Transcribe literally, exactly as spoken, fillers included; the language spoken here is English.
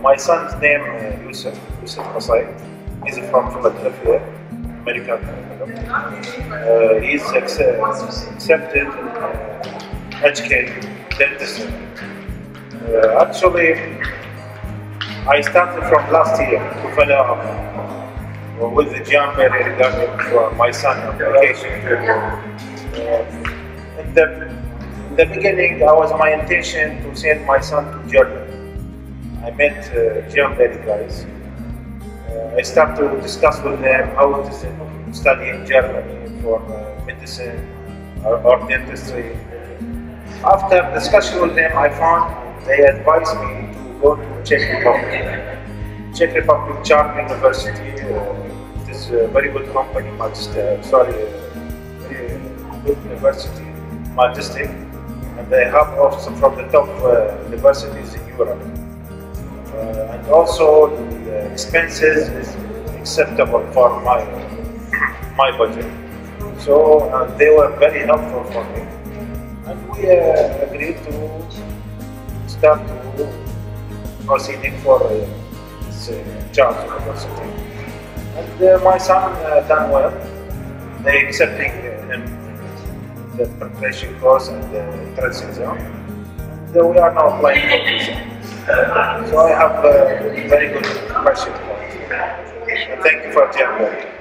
my son's name uh, Yusuf, Yusuf Qasai. He's from Philadelphia, American. Uh, he's ex accepted, uh, educated dentist. Uh, actually, I started from last year to follow up with the January regarding for my son application. Uh, in, the, in the beginning, I was my intention to send my son to Germany. I met uh, January guys. Uh, I started to discuss with them how it is to study in Germany for uh, medicine or, or dentistry. After discussion with them, I found they advised me to go to Czech Republic. Czech Republic Charter University. Uh, it is a very good company, Magister, sorry, uh, very good university, Majestic, and they have also from the top uh, universities in Europe. Uh, and also the expenses is acceptable for my my budget. So uh, they were very helpful for me, and we uh, agreed to start to proceeding for uh, this uh, Charles University. And uh, my son uh, done well. They accepting him the preparation course and the entrance exam. And uh, we are now applying for visa. So I have a very good impression. Thank you for your time.